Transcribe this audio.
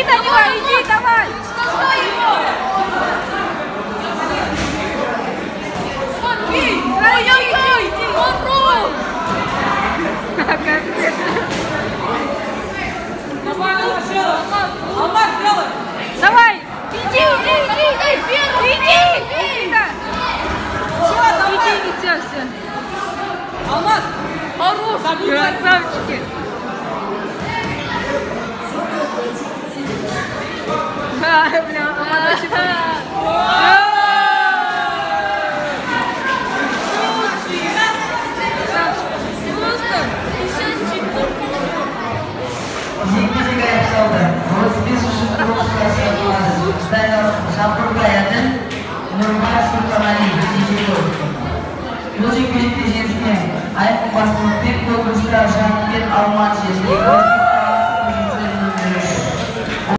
до него, иди, давай! Ой-ой-ой! Ору! Алмат, делай! Давай! Иди! Все, все. Алмат! Хорош! Красавчики! Бля, Алмат очень Muzik birlikte Ayak bastığı bir konuşta Jean-Pierre Alman